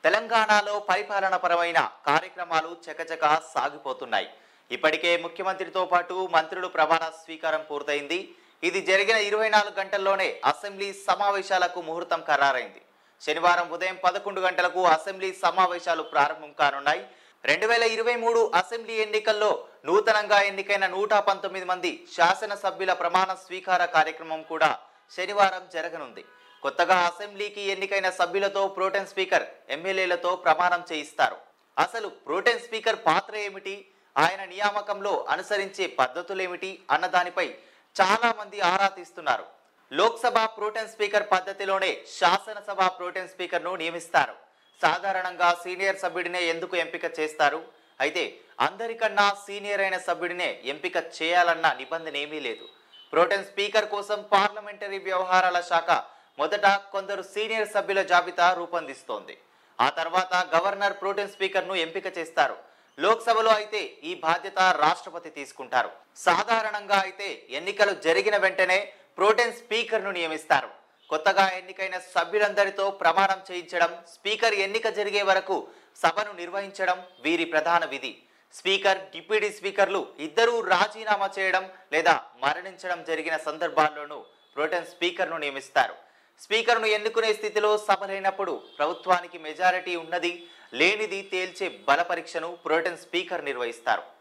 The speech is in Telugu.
తెలంగాణలో పరిపాలనపరమైన కార్యక్రమాలు చకచకా సాగిపోతున్నాయి. ఇప్పటికే ముఖ్యమంత్రితో పాటు మంత్రులు ప్రమాణ స్వీకారం పూర్తయింది. ఇది జరిగిన 24 గంటల్లోనే అసెంబ్లీ సమావేశాలకు ముహూర్తం ఖరారైంది. శనివారం ఉదయం 11 గంటలకు అసెంబ్లీ సమావేశాలు ప్రారంభం కానున్నాయి. 2023 అసెంబ్లీ ఎన్నికల్లో నూతనంగా ఎన్నికైన 119 మంది శాసనసభ్యుల ప్రమాణ స్వీకార కార్యక్రమం కూడా శనివారం జరగనుంది. కొత్తగా అసెంబ్లీకి ఎన్నికైన సభ్యులతో ప్రోటెన్ స్పీకర్ ఎమ్మెల్యేలతో ప్రమాణం చేయిస్తారు. అసలు ప్రోటెన్ స్పీకర్ పాత్ర ఏమిటి, ఆయన నియామకంలో అనుసరించే పద్ధతులేమిటి అన్న దానిపై చాలా మంది ఆరా తీస్తున్నారు. లోక్సభ ప్రోటెన్ స్పీకర్ పద్ధతిలోనే శాసనసభ ప్రోటెన్ స్పీకర్ను నియమిస్తారు. సాధారణంగా సీనియర్ సభ్యుడినే ఎందుకు ఎంపిక చేస్తారు? అయితే అందరికన్నా సీనియర్ అయిన సభ్యుడినే ఎంపిక చేయాలన్న నిబంధన ఏమీ లేదు. ప్రోటెన్ స్పీకర్ కోసం పార్లమెంటరీ వ్యవహారాల శాఖ మొదట కొందరు సీనియర్ సభ్యుల జాబితా రూపొందిస్తోంది. ఆ తర్వాత గవర్నర్ ప్రోటెన్ స్పీకర్ను ఎంపిక చేస్తారు. లోక్సభలో అయితే ఈ బాధ్యత రాష్ట్రపతి తీసుకుంటారు. సాధారణంగా అయితే ఎన్నికలు జరిగిన వెంటనే ప్రోటెన్ స్పీకర్ను నియమిస్తారు. కొత్తగా ఎన్నికైన సభ్యులందరితో ప్రమాణం చేయించడం, స్పీకర్ ఎన్నిక జరిగే వరకు సభను నిర్వహించడం వీరి ప్రధాన విధి. స్పీకర్, డిప్యూటీ స్పీకర్లు ఇద్దరూ రాజీనామా చేయడం లేదా మరణించడం జరిగిన సందర్భాల్లోనూ ప్రోటెన్ స్పీకర్ను నియమిస్తారు. స్పీకర్ను ఎన్నుకునే స్థితిలో సభ లేనప్పుడు ప్రభుత్వానికి మెజారిటీ ఉన్నది లేనిది తేల్చే బల పరీక్షను ప్రోటెన్ స్పీకర్ నిర్వహిస్తారు.